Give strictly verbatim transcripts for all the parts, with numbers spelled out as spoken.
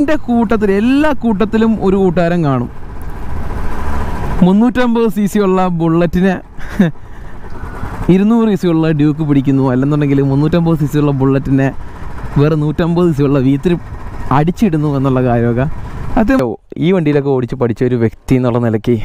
എൻ്റെ കൂട്ടത്തിൽ എല്ലാ കൂട്ടത്തിലും ഒരു കൂട്ടുകാരൻ കാണും. മുന്നൂറ്റമ്പത് സി സി ഉള്ള ബുള്ളറ്റിനെ ഇരുന്നൂറ് സി സി ഉള്ള ഡ്യൂക്ക് പിടിക്കുന്നു, അല്ലെന്നുണ്ടെങ്കിൽ മുന്നൂറ്റമ്പത് സി സി ഉള്ള ബുള്ളറ്റിനെ വേറെ നൂറ്റമ്പത് സി സി ഉള്ള വീത്തിൽ അടിച്ചിടുന്നു എന്നുള്ള കാര്യമൊക്കെ അത് ഈ വണ്ടിയിലൊക്കെ ഓടിച്ച് പഠിച്ച ഒരു വ്യക്തി എന്നുള്ള നിലയ്ക്ക്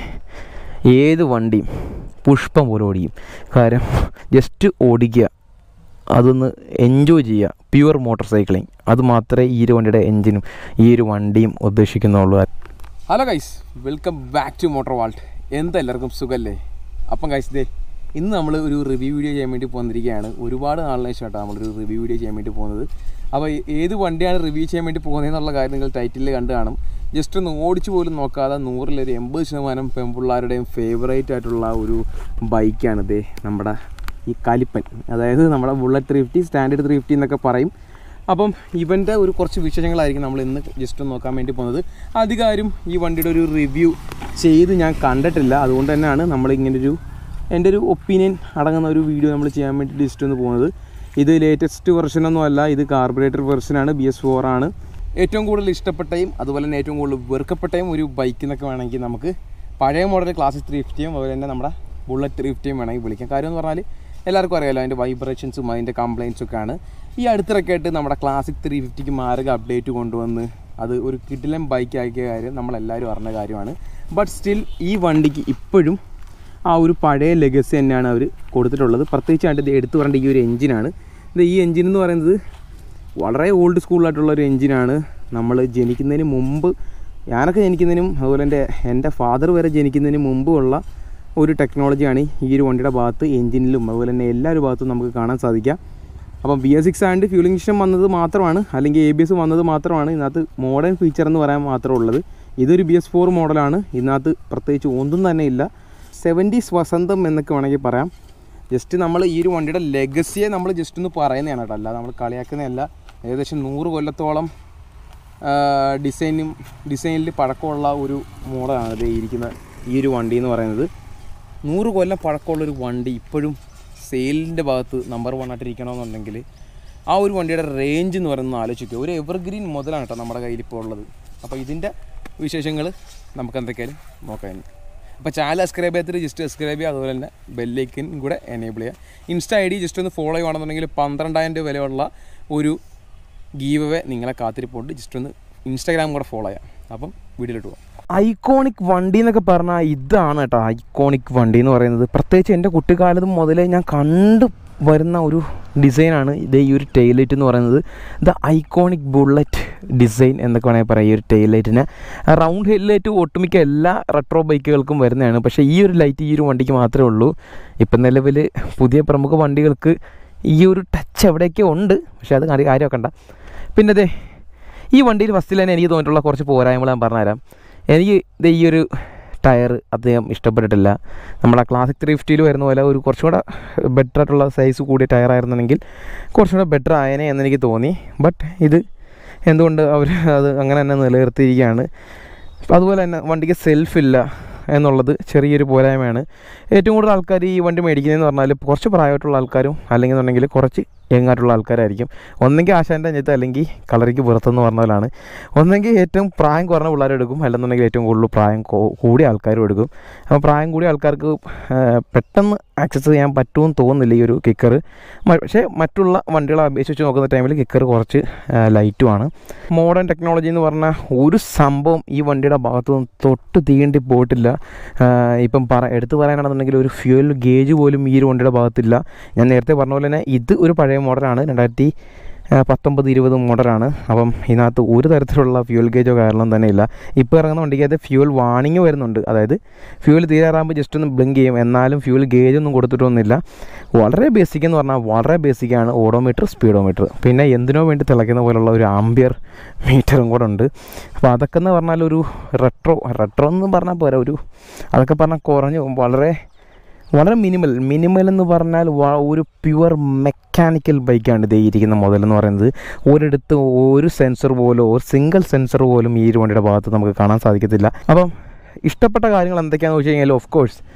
ഏത് വണ്ടിയും പുഷ്പം പോലെ ഓടിക്കും. കാര്യം ജസ്റ്റ് ഓടിക്കുക, അതൊന്ന് എൻജോയ് ചെയ്യുക, പ്യുവർ മോട്ടോർ സൈക്ലിംഗ്. അത് മാത്രമേ ഈ ഒരു വണ്ടിയുടെ എൻജിനും ഈ ഒരു വണ്ടിയും ഉദ്ദേശിക്കുന്നുള്ളൂ. Hello guys, welcome back to Motor Vault. എന്തെല്ലാവർക്കും സുഖമല്ലേ? അപ്പം ഗൈസ് ദേ ഇന്ന് നമ്മൾ ഒരു റിവ്യൂ വീഡിയോ ചെയ്യാൻ വേണ്ടി പോന്നിരിക്കുകയാണ്. ഒരുപാട് നാളിന് ശേഷമായിട്ടാണ് നമ്മളൊരു റിവ്യൂ വീഡിയോ ചെയ്യാൻ വേണ്ടി പോകുന്നത്. അപ്പോൾ ഏത് വണ്ടിയാണ് റിവ്യൂ ചെയ്യാൻ വേണ്ടി പോകുന്നതെന്നുള്ള കാര്യം നിങ്ങൾ ടൈറ്റിൽ കണ്ട് കാണും. ജസ്റ്റ് ഒന്ന് ഓടിച്ചു പോലും നോക്കാതെ നൂറിലൊരു എൺപത് ശതമാനം പെൺപിള്ളേരുടെയും ഫേവറേറ്റ് ആയിട്ടുള്ള ഒരു ബൈക്കാണിത്, നമ്മുടെ ഈ കലിപ്പൻ. അതായത് നമ്മുടെ Bullet three fifty, standard three fifty എന്നൊക്കെ പറയും. അപ്പം ഇവൻ്റെ ഒരു കുറച്ച് വിശേഷങ്ങളായിരിക്കും നമ്മൾ ഇന്ന് ജസ്റ്റ് ഒന്ന് നോക്കാൻ വേണ്ടി പോകുന്നത്. അധികാരം ഈ വണ്ടിയുടെ ഒരു റിവ്യൂ ചെയ്ത് ഞാൻ കണ്ടിട്ടില്ല. അതുകൊണ്ട് തന്നെയാണ് നമ്മളിങ്ങനൊരു എൻ്റെ ഒരു ഒപ്പീനിയൻ അടങ്ങുന്ന ഒരു വീഡിയോ നമ്മൾ ചെയ്യാൻ വേണ്ടി ജസ്റ്റ് ഒന്ന് പോകുന്നത്. ഇത് ലേറ്റസ്റ്റ് വെർഷനൊന്നും അല്ല, ഇത് കാർബറേറ്റർ വെർഷനാണ്, ബി എസ് ഫോർ ആണ്. ഏറ്റവും കൂടുതൽ ഇഷ്ടപ്പെട്ടയും അതുപോലെ തന്നെ ഏറ്റവും കൂടുതൽ വെറുക്കപ്പെട്ടയും ഒരു ബൈക്ക് എന്നൊക്കെ വേണമെങ്കിൽ നമുക്ക് പഴയ മോഡൽ ക്ലാസിക് ത്രീ ഫിഫ്റ്റിയും അതുപോലെ തന്നെ നമ്മുടെ ബുള്ളറ്റ് ത്രീ ഫിഫ്റ്റിയും വേണമെങ്കിൽ വിളിക്കാം. കാര്യം എന്ന് പറഞ്ഞാൽ എല്ലാവർക്കും അറിയാമല്ലോ, അതിൻ്റെ വൈബ്രേഷൻസും അതിൻ്റെ കംപ്ലയിൻസൊക്കെയാണ്. ഈ അടുത്തിടയ്ക്ക് ആയിട്ട് നമ്മുടെ ക്ലാസിക് ത്രീ ഫിഫ്റ്റിക്ക് മാരക അപ്ഡേറ്റ് കൊണ്ടുവന്ന് അത് ഒരു കിടിലൻ ബൈക്കാക്കിയ കാര്യം നമ്മളെല്ലാവരും അറിഞ്ഞ കാര്യമാണ്. ബട്ട് സ്റ്റിൽ ഈ വണ്ടിക്ക് ഇപ്പോഴും ആ ഒരു പഴയ ലെഗസി തന്നെയാണ് അവർ കൊടുത്തിട്ടുള്ളത്. പ്രത്യേകിച്ചായിട്ട് ഇത് എടുത്തു പറയേണ്ട ഈ ഒരു എഞ്ചിനാണ്. ഇത് ഈ എഞ്ചിൻ എന്ന് പറയുന്നത് വളരെ ഓൾഡ് സ്കൂളായിട്ടുള്ള ഒരു എഞ്ചിനാണ്. നമ്മൾ ജനിക്കുന്നതിന് മുമ്പ്, ഞാനൊക്കെ ജനിക്കുന്നതിനും അതുപോലെ എൻ്റെ എൻ്റെ ഫാദർ വരെ ജനിക്കുന്നതിന് മുമ്പുള്ള ഒരു ടെക്നോളജിയാണ് ഈ ഒരു വണ്ടിയുടെ ഭാഗത്ത് എഞ്ചിനിലും അതുപോലെ തന്നെ എല്ലാ ഒരു ഭാഗത്തും നമുക്ക് കാണാൻ സാധിക്കാം. അപ്പം B S six and fuelling system വന്നത് മാത്രമാണ്, അല്ലെങ്കിൽ എ ബി എസ് വന്നത് മാത്രമാണ് ഇതിനകത്ത് മോഡേൺ ഫീച്ചർ എന്ന് പറയാൻ മാത്രമേ ഉള്ളത്. ഇതൊരു ബി എസ് ഫോർ മോഡലാണ്. ഇതിനകത്ത് പ്രത്യേകിച്ച് ഒന്നും തന്നെ ഇല്ല. സെവൻറ്റീസ് വസന്തം എന്നൊക്കെ വേണമെങ്കിൽ പറയാം. ജസ്റ്റ് നമ്മൾ ഈ ഒരു വണ്ടിയുടെ ലെഗസിയെ നമ്മൾ ജസ്റ്റ് ഒന്ന് പറയുന്നതാണ് കേട്ടോ, അല്ല നമ്മൾ കളിയാക്കുന്നതല്ല. ഏകദേശം നൂറ് കൊല്ലത്തോളം ഡിസൈനും ഡിസൈനിൽ പഴക്കമുള്ള ഒരു മോഡലാണ് ഇത് ഇരിക്കുന്ന ഈ ഒരു വണ്ടി എന്ന് പറയുന്നത്. നൂറ് കൊല്ലം പഴക്കമുള്ളൊരു വണ്ടി ഇപ്പോഴും സെയിലിൻ്റെ ഭാഗത്ത് നമ്പർ വൺ ആയിട്ടിരിക്കണമെന്നുണ്ടെങ്കിൽ ആ ഒരു വണ്ടിയുടെ റേഞ്ച് എന്ന് പറയുന്നത് ആലോചിക്കുക. ഒരു എവർഗ്രീൻ മുതലാണ് കേട്ടോ നമ്മുടെ കയ്യിൽ ഇപ്പോൾ ഉള്ളത്. അപ്പോൾ ഇതിൻ്റെ വിശേഷങ്ങൾ നമുക്ക് എന്തൊക്കെയാലും നോക്കാം. അപ്പോൾ ചാനൽ സബ്സ്ക്രൈബ് ചെയ്യാത്തിട്ട് ജസ്റ്റ് സബ്സ്ക്രൈബ് ചെയ്യുക, അതുപോലെ തന്നെ ബെല്ലൈക്കൻ കൂടെ എനേബിൾ ചെയ്യുക. ഇൻസ്റ്റ ഐ ഡി ജസ്റ്റ് ഒന്ന് ഫോളോ ചെയ്യുകയാണെന്നുണ്ടെങ്കിൽ പന്ത്രണ്ടായിരം രൂപ വിലയുള്ള ഒരു ഗീവ് അവേ നിങ്ങളെ കാത്തിരിപ്പുണ്ട്. ജസ്റ്റ് ഒന്ന് ഇൻസ്റ്റാഗ്രാം കൂടെ ഫോളോ ചെയ്യാം. അപ്പം വീഡിയോയിലോട്ട് പോകാം. ഐക്കോണിക് വണ്ടി എന്നൊക്കെ പറഞ്ഞാൽ ഇതാണ് കേട്ടോ ഐക്കോണിക് വണ്ടി എന്ന് പറയുന്നത്. പ്രത്യേകിച്ച് എൻ്റെ കുട്ടിക്കാലത്ത് മുതലേ ഞാൻ കണ്ടു വരുന്ന ഒരു ഡിസൈനാണ് ഇത്, ഈ ഒരു ടെയിൽ ലൈറ്റ് എന്ന് പറയുന്നത്. ദ ഐക്കോണിക് ബുള്ളറ്റ് ഡിസൈൻ എന്നൊക്കെ വേണമെങ്കിൽ പറയാം. ഈ ഒരു ടെയിൽ ലൈറ്റിന് റൗണ്ട് ഹെഡ് ലൈറ്റ് ഒട്ടുമിക്ക എല്ലാ റെട്രോ ബൈക്കുകൾക്കും വരുന്നതാണ്. പക്ഷേ ഈ ഒരു ലൈറ്റ് ഈ ഒരു വണ്ടിക്ക് മാത്രമേ ഉള്ളൂ. ഇപ്പം നിലവിൽ പുതിയ പ്രമുഖ വണ്ടികൾക്ക് ഈ ഒരു ടച്ച് എവിടെയൊക്കെ ഉണ്ട്, പക്ഷേ അത് കാര്യം വെക്കണ്ട. പിന്നെ അതെ ഈ വണ്ടിയിൽ ഫസ്റ്റിൽ തന്നെ എനിക്ക് തോന്നിയിട്ടുള്ള കുറച്ച് പോരായ്മകൾ ഞാൻ പറഞ്ഞുതരാം. എനിക്ക് ഇത് ഈ ഒരു ടയർ അധികം ഇഷ്ടപ്പെട്ടിട്ടില്ല. നമ്മുടെ ക്ലാസിക് ത്രീ ഫിഫ്റ്റിയിൽ വരുന്ന പോലെ ഒരു കുറച്ചും കൂടെ ബെറ്റർ ആയിട്ടുള്ള സൈസ് കൂടിയ ടയറായിരുന്നെങ്കിൽ കുറച്ചും കൂടെ ബെറ്റർ ആയേനെ എന്നെനിക്ക് തോന്നി. ബട്ട് ഇത് എന്തുകൊണ്ട് അവർ അത് അങ്ങനെ തന്നെ നിലനിർത്തിയിരിക്കുകയാണ്. അതുപോലെ തന്നെ വണ്ടിക്ക് സെൽഫില്ല എന്നുള്ളത് ചെറിയൊരു പോരായ്മയാണ്. ഏറ്റവും കൂടുതൽ ആൾക്കാർ ഈ വണ്ടി മേടിക്കുന്നതെന്ന് പറഞ്ഞാൽ കുറച്ച് പ്രായമായിട്ടുള്ള ആൾക്കാരും അല്ലെങ്കിൽ എന്നുണ്ടെങ്കിൽ കുറച്ച് യങ്ങായിട്ടുള്ള ആൾക്കാരായിരിക്കും. ഒന്നെങ്കിൽ ആശാൻ്റെ അഞ്ഞത്ത് അല്ലെങ്കിൽ കളറിക്ക് പുറത്തെന്ന് പറഞ്ഞാലാണ്. ഒന്നെങ്കിൽ ഏറ്റവും പ്രായം കുറഞ്ഞ പിള്ളേരും എടുക്കും, അല്ലെന്നുണ്ടെങ്കിൽ ഏറ്റവും കൂടുതൽ പ്രായം കൂടിയ ആൾക്കാരും എടുക്കും. അപ്പോൾ പ്രായം കൂടിയ ആൾക്കാർക്ക് പെട്ടെന്ന് ആക്സസ് ചെയ്യാൻ പറ്റുമെന്ന് തോന്നുന്നില്ല ഈ ഒരു കിക്കർ. പക്ഷേ മറ്റുള്ള വണ്ടികളെ അപേക്ഷിച്ച് നോക്കുന്ന ടൈമിൽ കിക്കർ കുറച്ച് ലൈറ്റുമാണ്. മോഡേൺ ടെക്നോളജി എന്ന് പറഞ്ഞാൽ ഒരു സംഭവം ഈ വണ്ടിയുടെ ഭാഗത്തു നിന്ന് തൊട്ട് തീണ്ടി പോയിട്ടില്ല. ഇപ്പം പറ എടുത്ത് പറയാനാണെന്നുണ്ടെങ്കിൽ ഒരു ഫ്യൂൽ ഗേജ് പോലും ഈ ഒരു വണ്ടിയുടെ ഭാഗത്തില്ല. ഞാൻ നേരത്തെ പറഞ്ഞ പോലെ തന്നെ ഇത് ഒരു പഴയ മോഡലാണ്, രണ്ടായിരത്തി പത്തൊമ്പത് ഇരുപത് മോഡലാണ്. അപ്പം ഇതിനകത്ത് ഒരു തരത്തിലുള്ള ഫ്യൂൽ ഗേജോ കാരണം തന്നെ ഇല്ല. ഇപ്പോൾ ഇറങ്ങുന്ന വണ്ടിക്കകത്ത് ഫ്യൂൽ വാണിംഗ് വരുന്നുണ്ട്. അതായത് ഫ്യൂൽ തീരാറാകുമ്പോൾ ജസ്റ്റ് ഒന്ന് ബ്ലിങ്ക് ചെയ്യും, എന്നാലും ഫ്യൂൽ ഗേജൊന്നും കൊടുത്തിട്ടൊന്നുമില്ല. വളരെ ബേസിക് എന്ന് പറഞ്ഞാൽ വളരെ ബേസിക്കാണ്. ഓഡോമീറ്റർ, സ്പീഡോമീറ്റർ, പിന്നെ എന്തിനോ വേണ്ടി തിളയ്ക്കുന്ന പോലുള്ള ഒരു ആംബിയർ മീറ്ററും കൂടെ ഉണ്ട്. അപ്പോൾ അതൊക്കെ എന്ന് പറഞ്ഞാൽ ഒരു റെട്രോ റെട്രോ എന്ന് പറഞ്ഞാൽ പോരാ, ഒരു അതൊക്കെ പറഞ്ഞാൽ കുറഞ്ഞു വളരെ വളരെ മിനിമൽ മിനിമൽ എന്ന് പറഞ്ഞാൽ ഒരു പ്യുവർ മെക്കാനിക്കൽ ബൈക്കാണ് ഇതേ ഇരിക്കുന്ന മോഡലെന്ന് പറയുന്നത്. ഒരിടത്ത് ഒരു സെൻസർ പോലും ഒരു സിംഗിൾ സെൻസർ പോലും ഈ ഒരു വണ്ടിയുടെ ഭാഗത്ത് നമുക്ക് കാണാൻ സാധിക്കത്തില്ല. അപ്പം ഇഷ്ടപ്പെട്ട കാര്യങ്ങൾ എന്തൊക്കെയാണെന്ന് വെച്ച് കഴിഞ്ഞാൽ ഓഫ് കോഴ്സ്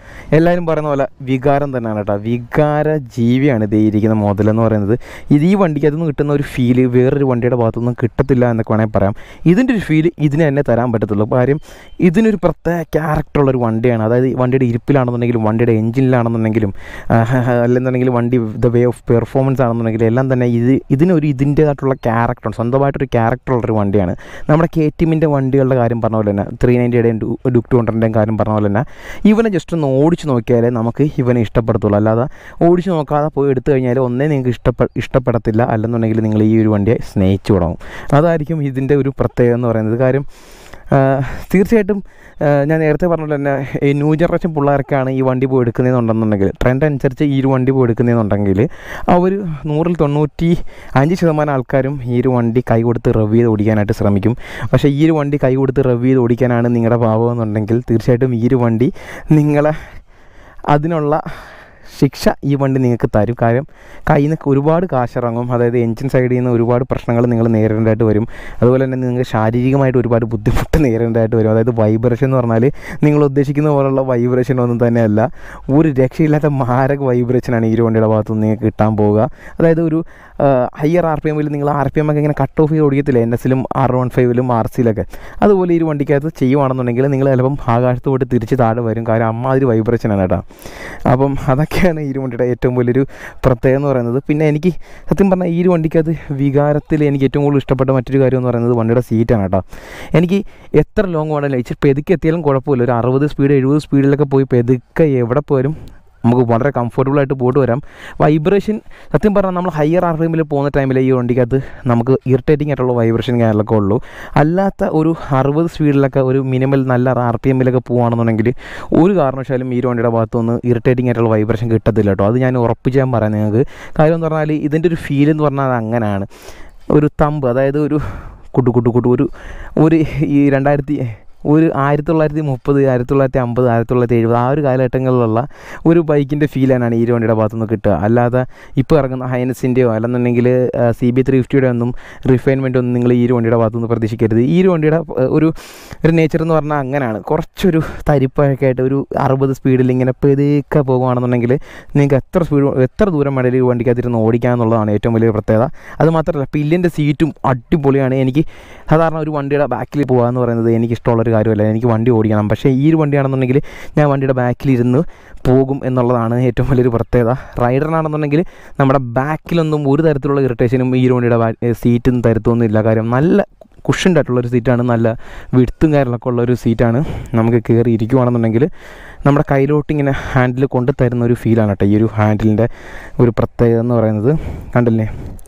എല്ലാവരും പറയുന്ന പോലെ വികാരം തന്നെയാണ് കേട്ടോ. വികാര ജീവിയാണ് ഇത് ഇരിക്കുന്ന മുതലെന്ന് പറയുന്നത്. ഇത് ഈ വണ്ടിക്കകത്ത് നിന്ന് കിട്ടുന്ന ഒരു ഫീല് വേറൊരു വണ്ടിയുടെ ഭാഗത്തുനിന്നും കിട്ടത്തില്ല എന്നൊക്കെ വേണമെങ്കിൽ പറയാം. ഇതിൻ്റെ ഒരു ഫീല് ഇതിന് തന്നെ തരാൻ പറ്റത്തുള്ളൂ. കാര്യം ഇതിനൊരു പ്രത്യേക ക്യാരക്ടറുള്ളൊരു വണ്ടിയാണ്. അതായത് വണ്ടിയുടെ ഇരിപ്പിലാണെന്നുണ്ടെങ്കിലും വണ്ടിയുടെ എഞ്ചിനിലാണെന്നുണ്ടെങ്കിലും അല്ലെന്നുണ്ടെങ്കിൽ വണ്ടി ദ വേ ഓഫ് പെർഫോമൻസ് ആണെന്നുണ്ടെങ്കിലും എല്ലാം തന്നെ ഇത് ഇതിനൊരു ഇതിൻ്റേതായിട്ടുള്ള ക്യാരക്ടറാണ്, സ്വന്തമായിട്ടൊരു ക്യാരക്ടറുള്ളൊരു വണ്ടിയാണ്. നമ്മുടെ കെ ടി എമ്മിൻ്റെ വണ്ടികളുടെ കാര്യം പറഞ്ഞ പോലെ തന്നെ ത്രീ നയൻറ്റിയുടെയും ഡുക്ക് ടു ഹൺഡ്രഡിൻ്റെയും കാര്യം പറഞ്ഞ പോലെ തന്നെ ഇവനെ ജസ്റ്റ് ഒന്ന് ഓടിച്ച് നോക്കിയാലേ നമുക്ക് ഇവനെ ഇഷ്ടപ്പെടത്തുള്ളൂ. അല്ലാതെ ഓടിച്ച് നോക്കാതെ പോയി എടുത്തു കഴിഞ്ഞാൽ ഒന്നേ നിങ്ങൾക്ക് ഇഷ്ടപ്പെ ഇഷ്ടപ്പെടത്തില്ല അല്ലെന്നുണ്ടെങ്കിൽ നിങ്ങൾ ഈ ഒരു വണ്ടിയെ സ്നേഹിച്ചു തുടങ്ങും. അതായിരിക്കും ഇതിൻ്റെ ഒരു പ്രത്യേകത എന്ന് പറയുന്നത്. കാര്യം തീർച്ചയായിട്ടും ഞാൻ നേരത്തെ പറഞ്ഞ പോലെ തന്നെ ഈ ന്യൂ ജനറേഷൻ പിള്ളേർക്കാണ് ഈ വണ്ടി പോയി എടുക്കുന്നതെന്നുണ്ടെന്നുണ്ടെങ്കിൽ ട്രെൻഡ് അനുസരിച്ച് ഈ ഒരു വണ്ടി പോയി എടുക്കുന്നതെന്നുണ്ടെങ്കിൽ അവർ നൂറിൽ തൊണ്ണൂറ്റി അഞ്ച് ശതമാനം ആൾക്കാരും ഈ ഒരു വണ്ടി കൈ കൊടുത്ത് റവ് ചെയ്ത് ഓടിക്കാനായിട്ട് ശ്രമിക്കും. പക്ഷേ ഈ ഒരു വണ്ടി കൈ കൊടുത്ത് റവ് ചെയ്ത് ഓടിക്കാനാണ് നിങ്ങളുടെ ഭാവം എന്നുണ്ടെങ്കിൽ തീർച്ചയായിട്ടും ഈ ഒരു വണ്ടി നിങ്ങളെ അതിനുള്ള ശിക്ഷ ഈ വണ്ടി നിങ്ങൾക്ക് തരും. കാര്യം കയ്യിൽ നിന്ന് ഒരുപാട് കാശിറങ്ങും. അതായത് എൻജിൻ സൈഡിൽ നിന്ന് ഒരുപാട് പ്രശ്നങ്ങൾ നിങ്ങൾ നേരിടേണ്ടതായിട്ട് വരും. അതുപോലെ തന്നെ നിങ്ങൾക്ക് ശാരീരികമായിട്ട് ഒരുപാട് ബുദ്ധിമുട്ട് നേരിടേണ്ടതായിട്ട് വരും. അതായത് വൈബ്രേഷൻ എന്ന് പറഞ്ഞാൽ നിങ്ങൾ ഉദ്ദേശിക്കുന്ന പോലുള്ള വൈബ്രേഷൻ ഒന്നും തന്നെയല്ല. ഒരു രക്ഷയില്ലാത്ത മാരക വൈബ്രേഷനാണ് ഈ ഒരു വണ്ടിയുടെ ഭാഗത്ത് നിന്ന് നിങ്ങൾക്ക് കിട്ടാൻ പോവുക. അതായത് ഒരു ഹയർ ആർ പി എമ്മിൽ നിങ്ങൾ ആർ പി എം ഒക്കെ ഇങ്ങനെ കട്ട് ഓഫ് ചെയ്ത് ഓടിക്കത്തില്ല, എൻ എസിലും ആർ വൺ ഫൈവിലും ആർ സിയിലൊക്കെ. അതുപോലെ ഈ ഒരു വണ്ടിക്കകത്ത് ചെയ്യുവാണെന്നുണ്ടെങ്കിൽ നിങ്ങൾ ചിലപ്പം ആകാശത്ത് പോയിട്ട് തിരിച്ച് താഴെ വരും. കാര്യം അമ്മാതിരി വൈബ്രേഷനാണ് കേട്ടോ. അപ്പം അതൊക്കെയാണ് ഈ ഒരു വണ്ടിയുടെ ഏറ്റവും വലിയൊരു പ്രത്യേകത എന്ന് പറയുന്നത്. പിന്നെ എനിക്ക് സത്യം പറഞ്ഞാൽ ഈ ഒരു വണ്ടിക്കകത്ത് വികാരത്തിൽ എനിക്ക് ഏറ്റവും കൂടുതൽ ഇഷ്ടപ്പെട്ട മറ്റൊരു കാര്യം എന്ന് പറയുന്നത് വണ്ടിയുടെ സീറ്റാണ് കേട്ടോ. എനിക്ക് എത്ര ലോങ് വേണമെങ്കിലും ഇച്ചിരി പെതുക്കെ എത്തിയാലും കുഴപ്പമില്ല. ഒരു അറുപത് സ്പീഡ് എഴുപത് സ്പീഡിലൊക്കെ പോയി പെതുക്കെ എവിടെ പോയാലും നമുക്ക് വളരെ കംഫർട്ടബിളായിട്ട് പോയിട്ട് വരാം. വൈബ്രേഷൻ സത്യം പറഞ്ഞാൽ നമ്മൾ ഹയർ ആർ പി എമ്മിൽ പോകുന്ന ടൈമിൽ ഈ വണ്ടിക്കകത്ത് നമുക്ക് ഇറിറ്റേറ്റിംഗ് ആയിട്ടുള്ള വൈബ്രേഷൻ കാര്യങ്ങളൊക്കെ ഉള്ളൂ. അല്ലാത്ത ഒരു അറുപത് സ്പീഡിലൊക്കെ ഒരു മിനിമൽ നല്ല ആർ പി എമ്മിലൊക്കെ പോകുകയാണെന്നുണ്ടെങ്കിൽ ഒരു കാരണവശാലും ഈ വണ്ടിയുടെ ഭാഗത്തുനിന്ന് ഇറിറ്റേറ്റിംഗ് ആയിട്ടുള്ള വൈബ്രേഷൻ കിട്ടത്തില്ല കേട്ടോ. അത് ഞാൻ ഉറപ്പിച്ച് ഞാൻ പറയാം നിങ്ങൾക്ക്. കാര്യം എന്ന് പറഞ്ഞാൽ ഇതിൻ്റെ ഒരു ഫീൽ എന്ന് പറഞ്ഞാൽ അത് അങ്ങനെയാണ്. ഒരു തമ്പ്, അതായത് ഒരു കുട്ടു കുട്ടു കുട്ടു ഒരു ഒരു ഈ രണ്ടായിരത്തി ഒരു ആയിരത്തി തൊള്ളായിരത്തി മുപ്പത് ആയിരത്തി തൊള്ളായിരത്തി അമ്പത് ആയിരത്തി തൊള്ളായിരത്തി എഴുപത് ആ ഒരു കാലഘട്ടങ്ങളിലുള്ള ഒരു ബൈക്കിൻ്റെ ഫീലാണ് ഈ വണ്ടിയുടെ ഭാഗത്തുനിന്ന് കിട്ടുക. അല്ലാതെ ഇപ്പോൾ ഇറങ്ങുന്ന ഹൈനസിൻ്റെയോ അല്ലെന്നുണ്ടെങ്കിൽ സി ബി ത്രീ ഫിഫ്റ്റിയുടെ ഒന്നും റിഫൈൻമെൻ്റ് ഒന്നും നിങ്ങൾ ഈ വണ്ടിയുടെ ഭാഗത്തുനിന്ന് പ്രതീക്ഷിക്കരുത്. ഈ വണ്ടിയുടെ ഒരു ഒരു നേച്ചർ എന്ന് പറഞ്ഞാൽ അങ്ങനെയാണ്. കുറച്ചൊരു തരിപ്പൊക്കെ ആയിട്ട് ഒരു അറുപത് സ്പീഡിൽ ഇങ്ങനെ പെതുക്കെ പോകുകയാണെന്നുണ്ടെങ്കിൽ നിങ്ങൾക്ക് എത്ര സ്പീഡ് എത്ര ദൂരം വേണമെങ്കിലും ഈ വണ്ടിക്കകത്തിരുന്ന് ഓടിക്കാമെന്നുള്ളതാണ് ഏറ്റവും വലിയ പ്രത്യേകത. അത് മാത്രമല്ല പില്ലിൻ്റെ സീറ്റും അടിപൊളിയാണ്. എനിക്ക് സാധാരണ ഒരു വണ്ടിയുടെ ബാക്കിൽ പോകുക എന്ന് പറയുന്നത് എനിക്കിഷ്ടമുള്ളൊരു കാര്യമല്ല. എനിക്ക് വണ്ടി ഓടിക്കണം. പക്ഷേ ഈ ഒരു വണ്ടിയാണെന്നുണ്ടെങ്കിൽ ഞാൻ വണ്ടിയുടെ ബാക്കിലിരുന്ന് പോകും എന്നുള്ളതാണ് ഏറ്റവും വലിയൊരു പ്രത്യേകത. റൈഡറിനാണെന്നുണ്ടെങ്കിൽ നമ്മുടെ ബാക്കിലൊന്നും ഒരു തരത്തിലുള്ള ഇറിറ്റേഷനും ഈ ഒരു വണ്ടിയുടെ സീറ്റും തരത്തൊന്നുമില്ല. കാര്യം നല്ല കുഷൻഡ് ആയിട്ടുള്ളൊരു സീറ്റാണ്, നല്ല വിടുത്തും കാര്യങ്ങളൊക്കെ ഉള്ളൊരു സീറ്റാണ്. നമുക്ക് കയറി ഇരിക്കുവാണെന്നുണ്ടെങ്കിൽ നമ്മുടെ കയ്യിലോട്ടിങ്ങനെ ഹാൻഡിൽ കൊണ്ട് തരുന്ന ഒരു ഫീലാണ് കേട്ടോ ഈ ഒരു ഹാൻഡിലിൻ്റെ ഒരു പ്രത്യേകത എന്ന് പറയുന്നത്. കണ്ടില്ലേ?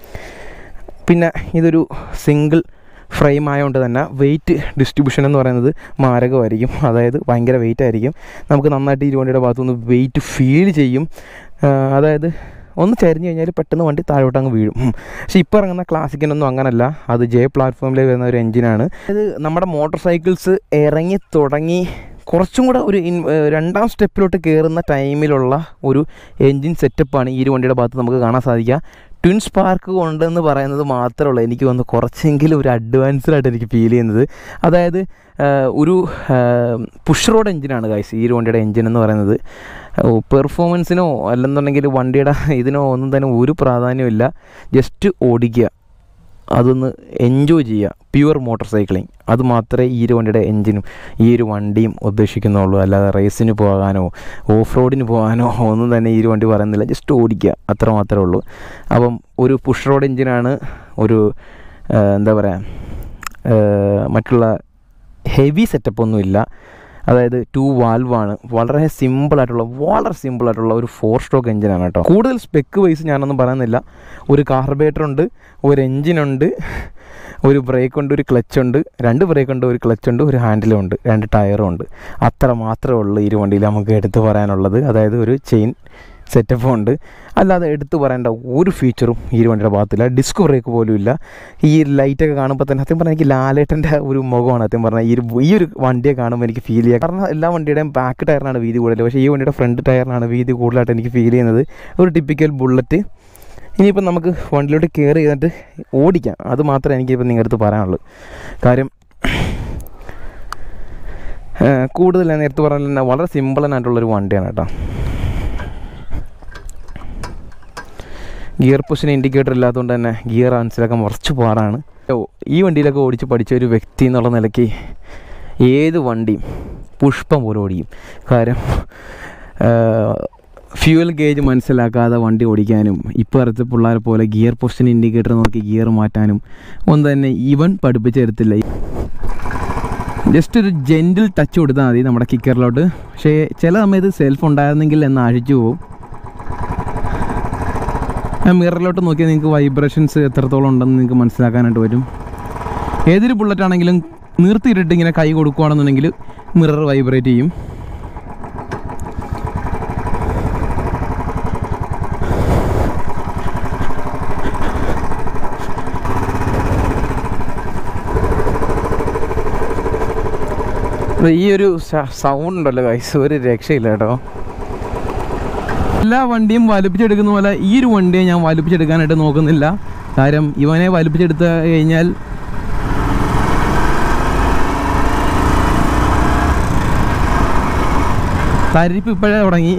പിന്നെ ഇതൊരു സിംഗിൾ ഫ്രെയിം ആയതുകൊണ്ട് തന്നെ വെയിറ്റ് ഡിസ്ട്രിബ്യൂഷൻ എന്ന് പറയുന്നത് മാരകമായിരിക്കും. അതായത് ഭയങ്കര വെയിറ്റ് ആയിരിക്കും. നമുക്ക് നന്നായിട്ട് ഈ വണ്ടിയുടെ ഭാഗത്തുനിന്ന് വെയിറ്റ് ഫീൽ ചെയ്യും. അതായത് ഒന്ന് ചരിഞ്ഞ് കഴിഞ്ഞാൽ പെട്ടെന്ന് വണ്ടി താഴോട്ട് അങ്ങ് വീഴും. പക്ഷേ ഇപ്പോൾ ഇറങ്ങുന്ന ക്ലാസിക്കിനൊന്നും അങ്ങനല്ല. അത് ജെ പ്ലാറ്റ്ഫോമിലേക്ക് വരുന്ന ഒരു എഞ്ചിനാണ്. അത് നമ്മുടെ മോട്ടോർ സൈക്കിൾസ് ഇറങ്ങി തുടങ്ങി കുറച്ചും കൂടെ ഒരു രണ്ടാം സ്റ്റെപ്പിലോട്ട് കയറുന്ന ടൈമിലുള്ള ഒരു എൻജിൻ സെറ്റപ്പാണ് ഈ ഒരു വണ്ടിയുടെ ഭാഗത്ത് നമുക്ക് കാണാൻ സാധിക്കുക. ട്വിൻ സ്പാർക്ക് കൊണ്ടെന്ന് പറയുന്നത് മാത്രമേ ഉള്ളൂ എനിക്ക് വന്ന് കുറച്ചെങ്കിലും ഒരു അഡ്വാൻസ്ഡായിട്ട് എനിക്ക് ഫീൽ ചെയ്യുന്നത്. അതായത് ഒരു പുഷ് റോഡ് എഞ്ചിനാണ് ഗൈസ് ഈ ഒരു വണ്ടിയുടെ എഞ്ചിൻ എന്ന് പറയുന്നത്. പെർഫോമൻസിനോ അല്ലെന്നുണ്ടെങ്കിൽ വണ്ടിയുടെ ഇതിനോ ഒന്നും തന്നെ ഒരു പ്രാധാന്യമില്ല. ജസ്റ്റ് ഓടിക്കുക, അതൊന്ന് എൻജോയ് ചെയ്യുക, പ്യുവർ മോട്ടോർ സൈക്ലിങ്. അത് മാത്രമേ ഈ ഒരു വണ്ടിയുടെ എൻജിനും ഈ ഒരു വണ്ടിയും ഉദ്ദേശിക്കുന്നുള്ളൂ. അല്ലാതെ റേസിന് പോകാനോ ഓഫ് റോഡിന് പോകാനോ ഒന്നും തന്നെ ഈ ഒരു വണ്ടി പറയുന്നില്ല. ജസ്റ്റ് ഓടിക്കുക, അത്ര മാത്രമേ ഉള്ളൂ. അപ്പം ഒരു പുഷ് റോഡ് എൻജിനാണ്. ഒരു എന്താ പറയുക, മറ്റുള്ള ഹെവി സെറ്റപ്പൊന്നുമില്ല. അതായത് ടു വാൽവാണ്. വളരെ സിമ്പിളായിട്ടുള്ള വളരെ സിമ്പിളായിട്ടുള്ള ഒരു ഫോർ സ്ട്രോക്ക് എഞ്ചിനാണ് കേട്ടോ. കൂടുതൽ സ്പെക്ക് വൈസ് ഞാനൊന്നും പറയുന്നില്ല. ഒരു കാർബറേറ്റർ ഉണ്ട്, ഒരു എഞ്ചിനുണ്ട്, ഒരു ബ്രേക്ക് ഉണ്ട്, ഒരു ക്ലച്ച് ഉണ്ട്, രണ്ട് ബ്രേക്ക് ഉണ്ട്, ഒരു ക്ലച്ച് ഉണ്ട്, ഒരു ഹാൻഡിലും ഉണ്ട്, രണ്ട് ടയറും ഉണ്ട്. അത്ര മാത്രമേ ഉള്ളൂ ഈ വണ്ടിയിൽ നമുക്ക് എടുത്തു പറയാനുള്ളത്. അതായത് ഒരു ചെയിൻ സെറ്റപ്പും ഉണ്ട്. അല്ലാതെ എടുത്തു പറയേണ്ട ഒരു ഫീച്ചറും ഈ വണ്ടിയുടെ ഭാഗത്തില്ല. ഡിസ്ക് ബ്രേക്ക് പോലും ഇല്ല. ഈ ലൈറ്റൊക്കെ കാണുമ്പോൾ തന്നെ സത്യം പറഞ്ഞാൽ എനിക്ക് ലാലേട്ടൻ്റെ ഒരു മുഖമാണ് സത്യം പറഞ്ഞാൽ ഈ ഒരു ഈ ഒരു വണ്ടിയെ കാണുമ്പോൾ എനിക്ക് ഫീൽ ചെയ്യുക. കാരണം എല്ലാ വണ്ടിയുടെയും ബാക്ക് ടയറിനാണ് വീതി കൂടുതൽ, പക്ഷേ ഈ വണ്ടിയുടെ ഫ്രണ്ട് ടയറിനാണ് വീതി കൂടുതലായിട്ട് എനിക്ക് ഫീൽ ചെയ്യുന്നത്. ഒരു ടിപ്പിക്കൽ ബുള്ളറ്റ്. ഇനിയിപ്പം നമുക്ക് വണ്ടിയിലോട്ട് കയറി ചെയ്തിട്ട് ഓടിക്കാം. അത് മാത്രമേ എനിക്കിപ്പോൾ നിങ്ങളുടെ അടുത്ത് പറയാനുള്ളൂ. കാര്യം കൂടുതൽ ഞാൻ നേരത്തെ പറഞ്ഞാൽ തന്നെ വളരെ സിമ്പിളായിട്ടുള്ളൊരു വണ്ടിയാണ് കേട്ടോ. ഗിയർ പൊസിഷൻ ഇൻഡിക്കേറ്റർ ഇല്ലാത്തതുകൊണ്ട് തന്നെ ഗിയർ മനസ്സിലാക്കാൻ കുറച്ച് പാടാണ്. ഈ വണ്ടിയിലൊക്കെ ഓടിച്ച് പഠിച്ച ഒരു വ്യക്തി എന്നുള്ള നിലയ്ക്ക് ഏത് വണ്ടിയും പുഷ്പം പോലെ ഓടിക്കും. കാര്യം ഫ്യൂവൽ ഗേജ് മനസ്സിലാക്കാതെ വണ്ടി ഓടിക്കാനും ഇപ്പോഴത്തെ പിള്ളേരെ പോലെ ഗിയർ പൊസിഷൻ ഇൻഡിക്കേറ്റർ നോക്കി ഗിയർ മാറ്റാനും ഒന്നും തന്നെ ഇവൻ പഠിപ്പിച്ച് തരത്തില്ല. ജസ്റ്റ് ഒരു ജെൻറ്റിൽ ടച്ച് കൊടുത്താൽ മതി നമ്മുടെ കിക്കറിലോട്ട്. പക്ഷേ ചില സമയത്ത് സെൽഫ് ഉണ്ടായിരുന്നെങ്കിൽ എന്ന് അഴിച്ചു പോകും. മിററിലോട്ട് നോക്കിയാൽ നിങ്ങൾക്ക് വൈബ്രേഷൻസ് എത്രത്തോളം ഉണ്ടെന്ന് നിങ്ങൾക്ക് മനസ്സിലാക്കാനായിട്ട് പറ്റും. ഏതൊരു ബുള്ളറ്റ് ആണെങ്കിലും നിർത്തിയിട്ടിട്ട് ഇങ്ങനെ കൈ കൊടുക്കുകയാണെന്നുണ്ടെങ്കിൽ മിറർ വൈബ്രേറ്റ് ചെയ്യും. ഈ ഒരു സൗണ്ട് ഉണ്ടല്ലോ ഗൈസ്, ഒരു രക്ഷയില്ല കേട്ടോ. എല്ലാ വണ്ടിയും വലിപ്പിച്ചെടുക്കുന്ന പോലെ ഈ ഒരു വണ്ടിയെ ഞാൻ വലിപ്പിച്ചെടുക്കാനായിട്ട് നോക്കുന്നില്ല. കാര്യം ഇവനെ വലിപ്പിച്ചെടുത്ത് കഴിഞ്ഞാൽ തരിപ്പ് ഇപ്പോഴേ തുടങ്ങി.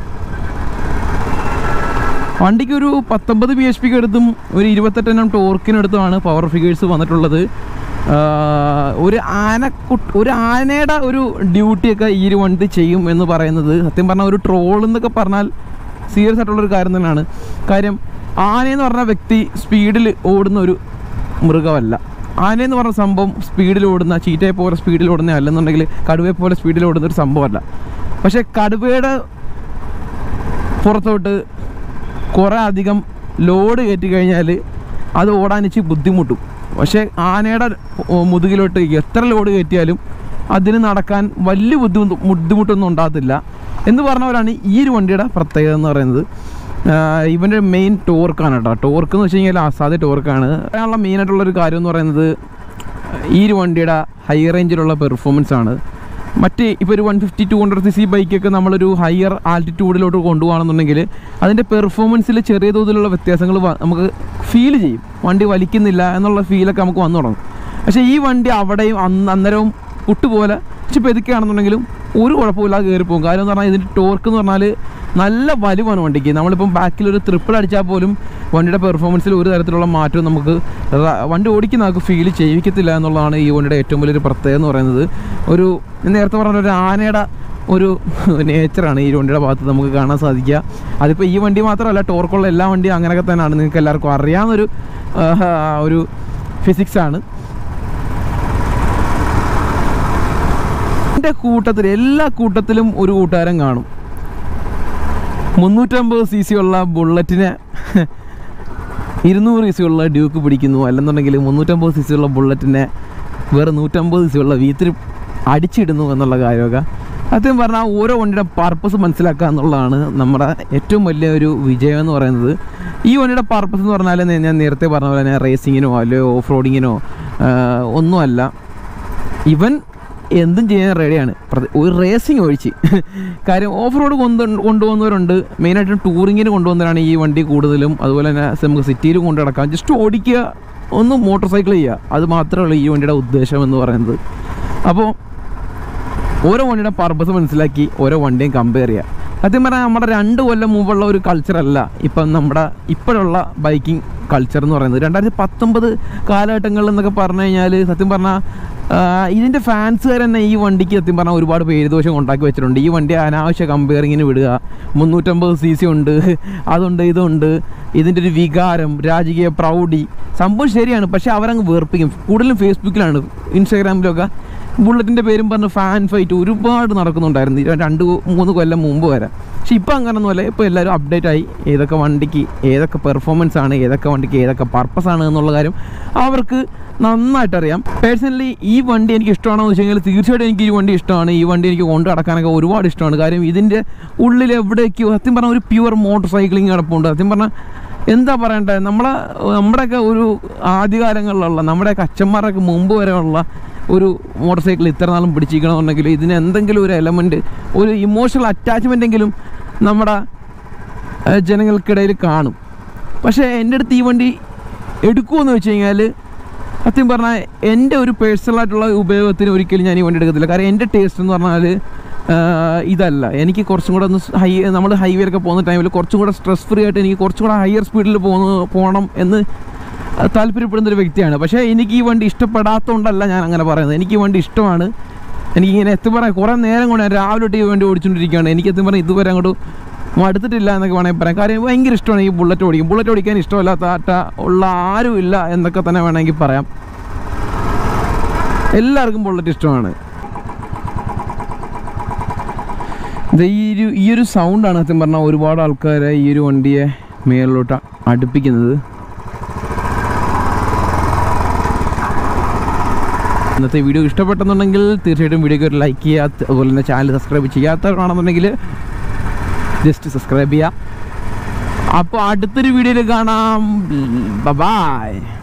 വണ്ടിക്കൊരു പത്തൊമ്പത് ബി എച്ച് പിക്ക് എടുത്തും ഒരു ഇരുപത്തെട്ടെണ്ണം ടോർക്കിനടുത്തുമാണ് പവർ ഫിഗേഴ്സ് വന്നിട്ടുള്ളത്. ഒരു ആന ഒരു ആനയുടെ ഒരു ഡ്യൂട്ടിയൊക്കെ ഈ ഒരു വണ്ടി ചെയ്യും എന്ന് പറയുന്നത് സത്യം പറഞ്ഞാൽ ഒരു ട്രോൾ എന്നൊക്കെ പറഞ്ഞാൽ സീരിയസ് ആയിട്ടുള്ളൊരു കാര്യം തന്നെയാണ്. കാര്യം ആനയെന്ന് പറഞ്ഞ വ്യക്തി സ്പീഡിൽ ഓടുന്ന ഒരു മൃഗമല്ല. ആനയെന്ന് പറഞ്ഞ സംഭവം സ്പീഡിൽ ഓടുന്ന, ചീറ്റയെ പോലെ സ്പീഡിൽ ഓടുന്ന അല്ലെന്നുണ്ടെങ്കിൽ കടുവയെ പോലെ സ്പീഡിൽ ഓടുന്ന ഒരു സംഭവമല്ല. പക്ഷേ കടുവയുടെ പുറത്തോട്ട് കുറേ അധികം ലോഡ് കയറ്റി കഴിഞ്ഞാൽ അത് ഓടാനിച്ച് ബുദ്ധിമുട്ടും. പക്ഷേ ആനയുടെ മുതുകിലോട്ട് എത്ര ലോഡ് കയറ്റിയാലും അതിന് നടക്കാൻ വലിയ ബുദ്ധിമുട്ട് ബുദ്ധിമുട്ടൊന്നും ഉണ്ടാകത്തില്ല എന്ന് പറഞ്ഞവരാണ് ഈ ഒരു വണ്ടിയുടെ പ്രത്യേകത എന്ന് പറയുന്നത്. ഇവൻ്റെ മെയിൻ ടോർക്കാണ് കേട്ടോ. ടോർക്ക് എന്ന് വെച്ച് കഴിഞ്ഞാൽ അസാധ്യ ടോർക്കാണ്. അതിനുള്ള മെയിനായിട്ടുള്ളൊരു കാര്യം എന്ന് പറയുന്നത് ഈ ഒരു വണ്ടിയുടെ ഹൈ റേഞ്ചിലുള്ള പെർഫോമൻസ് ആണ്. മറ്റ് ഇപ്പോൾ ഒരു one fifty two hundred C C ബൈക്കൊക്കെ നമ്മളൊരു ഹയർ ആൾട്ടിറ്റ്യൂഡിലോട്ട് കൊണ്ടുപോകണമെന്നുണ്ടെങ്കിൽ അതിൻ്റെ പെർഫോമൻസിൽ ചെറിയ തോതിലുള്ള വ്യത്യാസങ്ങൾ നമുക്ക് ഫീൽ ചെയ്യും. വണ്ടി വലിക്കുന്നില്ല എന്നുള്ള ഫീലൊക്കെ നമുക്ക് വന്നു തുടങ്ങും. പക്ഷേ ഈ വണ്ടി അവിടെയും അന്ന് അന്നേരവും പുട്ടുപോലെ പക്ഷെ പെതുക്കുകയാണെന്നുണ്ടെങ്കിലും ഒരു കുഴപ്പമില്ലാതെ കയറിപ്പോകും. കാര്യം എന്ന് പറഞ്ഞാൽ ഇതിൻ്റെ ടോർക്ക് എന്ന് പറഞ്ഞാൽ നല്ല വലിവാണ് വണ്ടിക്ക്. നമ്മളിപ്പം ബാക്കിലൊരു ട്രിപ്പിൾ അടിച്ചാൽ പോലും വണ്ടിയുടെ പെർഫോമൻസിൽ ഒരു തരത്തിലുള്ള മാറ്റവും നമുക്ക് വണ്ടി ഓടിക്കുന്ന ആൾക്ക് ഫീൽ ചെയ്യിക്കത്തില്ല എന്നുള്ളതാണ് ഈ വണ്ടിയുടെ ഏറ്റവും വലിയൊരു പ്രത്യേകത എന്ന് പറയുന്നത്. ഒരു നേരത്തെ പറഞ്ഞ ഒരു ആനയുടെ ഒരു നേച്ചറാണ് ഈ വണ്ടിയുടെ ഭാഗത്ത് നമുക്ക് കാണാൻ സാധിക്കുക. അതിപ്പോൾ ഈ വണ്ടി മാത്രമല്ല, ടോർക്കുള്ള എല്ലാ വണ്ടിയും അങ്ങനെയൊക്കെ തന്നെയാണ്. നിങ്ങൾക്ക് എല്ലാവർക്കും അറിയാവുന്നൊരു ഒരു ഫിസിക്സാണ്. എൻ്റെ കൂട്ടത്തിൽ എല്ലാ കൂട്ടത്തിലും ഒരു കൂട്ടുകാരൻ കാണും മുന്നൂറ്റമ്പത് സി സി ഉള്ള ബുള്ളറ്റിനെ ഇരുന്നൂറ് സി സി ഉള്ള ഡ്യൂക്ക് പിടിക്കുന്നു, അല്ലെന്നുണ്ടെങ്കിൽ മുന്നൂറ്റമ്പത് സി സി ഉള്ള ബുള്ളറ്റിനെ വേറെ നൂറ്റമ്പത് സി സി ഉള്ള വീത്തിൽ അടിച്ചിടുന്നു എന്നുള്ള കാര്യമൊക്കെ സത്യം പറഞ്ഞാൽ ഓരോ വണ്ടിയുടെ പർപ്പസ് മനസ്സിലാക്കുക എന്നുള്ളതാണ് നമ്മുടെ ഏറ്റവും വലിയ ഒരു വിജയം എന്ന് പറയുന്നത്. ഈ വണ്ടിയുടെ പർപ്പസ് എന്ന് പറഞ്ഞാൽ ഞാൻ നേരത്തെ പറഞ്ഞ പോലെ തന്നെ റേസിങ്ങിനോ അല്ലെങ്കിൽ ഓഫ് റോഡിങ്ങിനോ ഒന്നുമല്ല. ഇവൻ എന്തും ചെയ്യാൻ റെഡിയാണ്, ഒരു റേസിങ് ഒഴിച്ച്. കാര്യം ഓഫ് റോഡ് കൊണ്ട് കൊണ്ടുപോകുന്നവരുണ്ട്, മെയിനായിട്ടും ടൂറിങ്ങിന് കൊണ്ടുപോകുന്നവരാണ് ഈ വണ്ടി കൂടുതലും. അതുപോലെ തന്നെ നമുക്ക് സിറ്റിയിൽ കൊണ്ടു നടക്കാം, ജസ്റ്റ് ഓടിക്കുക, ഒന്ന് മോട്ടോർ സൈക്കിൾ ചെയ്യുക, അത് മാത്രമേ ഈ വണ്ടിയുടെ ഉദ്ദേശം എന്ന് പറയുന്നത്. അപ്പോൾ ഓരോ വണ്ടിയുടെ പർപ്പസ് മനസ്സിലാക്കി ഓരോ വണ്ടിയും കമ്പയർ ചെയ്യുക. സത്യം പറഞ്ഞാൽ നമ്മുടെ രണ്ട് കൊല്ലം മുമ്പുള്ള ഒരു കൾച്ചറല്ല ഇപ്പം നമ്മുടെ ഇപ്പോഴുള്ള ബൈക്കിംഗ് കൾച്ചർ എന്ന് പറയുന്നത്. രണ്ടായിരത്തി പത്തൊമ്പത് കാലഘട്ടങ്ങളിൽ എന്നൊക്കെ പറഞ്ഞു കഴിഞ്ഞാൽ സത്യം പറഞ്ഞാൽ ഇതിൻ്റെ ഫാൻസുകാർ തന്നെ ഈ വണ്ടിക്ക് സത്യം പറഞ്ഞാൽ ഒരുപാട് പേരുദോഷം ഉണ്ടാക്കി വെച്ചിട്ടുണ്ട്. ഈ വണ്ടി അനാവശ്യ കമ്പയറിങ്ങിന് വിടുക, മുന്നൂറ്റമ്പത് സി സി ഉണ്ട്, അതുണ്ട്, ഇതുണ്ട്, ഇതിൻ്റെ ഒരു വികാരം, രാജകീയ പ്രൗഢി സംഭവം ശരിയാണ്. പക്ഷേ അവരങ്ങ് വെറുപ്പിക്കും. കൂടുതലും ഫേസ്ബുക്കിലാണ്, ഇൻസ്റ്റാഗ്രാമിലൊക്കെ ബുള്ളറ്റിൻ്റെ പേരും പറഞ്ഞ് ഫാൻ ഫൈറ്റ് ഒരുപാട് നടക്കുന്നുണ്ടായിരുന്നു രണ്ട് മൂന്ന് കൊല്ലം മുമ്പ് വരെ. പക്ഷെ ഇപ്പോൾ അങ്ങനൊന്നുമല്ല. ഇപ്പോൾ എല്ലാവരും അപ്ഡേറ്റ് ആയി, ഏതൊക്കെ വണ്ടിക്ക് ഏതൊക്കെ പെർഫോമൻസ് ആണ്, ഏതൊക്കെ വണ്ടിക്ക് ഏതൊക്കെ പർപ്പസ് ആണ് എന്നുള്ള കാര്യം അവർക്ക് നന്നായിട്ടറിയാം. പേഴ്സണലി ഈ വണ്ടി എനിക്ക് ഇഷ്ടമാണെന്ന് വെച്ച് കഴിഞ്ഞാൽ തീർച്ചയായിട്ടും എനിക്ക് ഈ വണ്ടി ഇഷ്ടമാണ്. ഈ വണ്ടി എനിക്ക് കൊണ്ടു നടക്കാനൊക്കെ ഒരുപാട് ഇഷ്ടമാണ്. കാര്യം ഇതിൻ്റെ ഉള്ളിൽ എവിടേക്കോ സത്യം പറഞ്ഞാൽ ഒരു പ്യുവർ മോട്ടോർ സൈക്ലിംഗ് കിടപ്പുണ്ട്. സത്യം പറഞ്ഞാൽ എന്താ പറയണ്ടേ, നമ്മളെ നമ്മുടെയൊക്കെ ഒരു ആദ്യകാലങ്ങളിലുള്ള നമ്മുടെയൊക്കെ അച്ഛന്മാരൊക്കെ മുമ്പ് വരെ ഉള്ള ഒരു മോട്ടോർ സൈക്കിൾ ഇത്ര നാളും പിടിച്ചിരിക്കണമെന്നുണ്ടെങ്കിൽ ഇതിന് എന്തെങ്കിലും ഒരു എലമെൻറ്റ്, ഒരു ഇമോഷണൽ അറ്റാച്ച്മെൻറ്റെങ്കിലും നമ്മുടെ ജനങ്ങൾക്കിടയിൽ കാണും. പക്ഷേ എൻ്റെ അടുത്ത് ഈ വണ്ടി എടുക്കുമെന്ന് വെച്ച് കഴിഞ്ഞാൽ സത്യം പറഞ്ഞാൽ എൻ്റെ ഒരു പേഴ്സണലായിട്ടുള്ള ഉപയോഗത്തിന് ഒരിക്കലും ഞാൻ ഈ വണ്ടി എടുക്കത്തില്ല. കാരണം എൻ്റെ ടേസ്റ്റ് എന്ന് പറഞ്ഞാൽ ഇതല്ല. എനിക്ക് കുറച്ചും കൂടെ ഒന്ന് ഹൈ നമ്മൾ ഹൈവേയിലൊക്കെ പോകുന്ന ടൈമിൽ കുറച്ചും കൂടെ സ്ട്രെസ് ഫ്രീ ആയിട്ട് എനിക്ക് കുറച്ചും കൂടെ ഹയർ സ്പീഡിൽ പോകുന്ന പോകണം എന്ന് താല്പര്യപ്പെടുന്നൊരു വ്യക്തിയാണ്. പക്ഷേ എനിക്ക് ഈ വണ്ടി ഇഷ്ടപ്പെടാത്തതുകൊണ്ടല്ല ഞാൻ അങ്ങനെ പറയുന്നത്. എനിക്ക് ഈ വണ്ടി ഇഷ്ടമാണ്. എനിക്കിങ്ങനെ എത്തി പറയാം കുറേ നേരം കൊണ്ട് രാവിലെ തൊട്ട് ഈ വണ്ടി ഓടിച്ചുകൊണ്ടിരിക്കുകയാണ്. എനിക്ക് എത്തി പറഞ്ഞാൽ ഇതുവരെ അങ്ങോട്ട് മടുത്തിട്ടില്ല എന്നൊക്കെ വേണമെങ്കിൽ പറയാം. കാര്യം ഭയങ്കര ഇഷ്ടമാണ് ഈ ബുള്ളറ്റ് ഓടിക്കും. ബുള്ളറ്റ് ഓടിക്കാൻ ഇഷ്ടമല്ലാത്ത ആട്ട ഉള്ള ആരും ഇല്ല എന്നൊക്കെ തന്നെ വേണമെങ്കിൽ പറയാം. എല്ലാവർക്കും ബുള്ളറ്റ് ഇഷ്ടമാണ്. ഈ ഒരു ഈ ഒരു സൗണ്ടാണ് സത്യം പറഞ്ഞാൽ ഒരുപാട് ആൾക്കാരെ ഈ ഒരു വണ്ടിയെ മേളിലോട്ട് അടുപ്പിക്കുന്നത്. ഇന്നത്തെ വീഡിയോ ഇഷ്ടപ്പെട്ടെന്നുണ്ടെങ്കിൽ തീർച്ചയായിട്ടും വീഡിയോക്ക് ഒരു ലൈക്ക് ചെയ്യുക. അതുപോലെ തന്നെ ചാനൽ സബ്സ്ക്രൈബ് ചെയ്യാത്തവരാണെന്നുണ്ടെങ്കിൽ ജസ്റ്റ് സബ്സ്ക്രൈബ് ചെയ്യുക. അപ്പോൾ അടുത്തൊരു വീഡിയോയിൽ കാണാം. ബൈ.